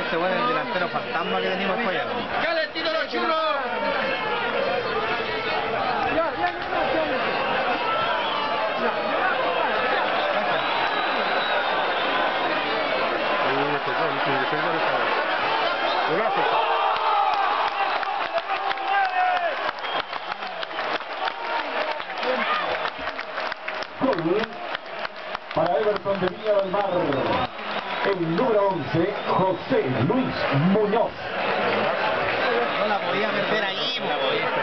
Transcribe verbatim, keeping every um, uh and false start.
ese bueno es el delantero fantasma que tenemos para allá. ¡Calentito los churros! Gol para Everton de Viña del Mar. El número once, José Luis Muñoz. No la podía meter ahí, no la podía.